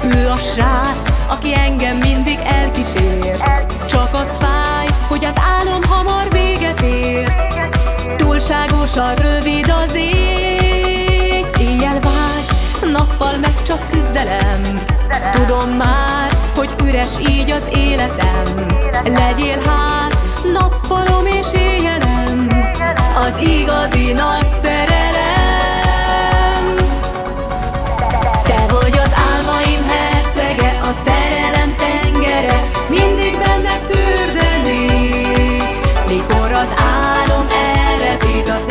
Ő a srác, aki engem mindig elkísér. Csak az fáj, hogy az álom hamar véget ér. Túlságosan rövid az ég. Éjjel vágy, nappal meg csak küzdelem. Tudom már, hogy üres így az életem. Legyél hát nappalom és éjjelem, az igazi nagy szerelem. Te vagy az álmaim hercege, a szerelem tengere, mindig benned fürdeni. Mikor az álom elrepít, a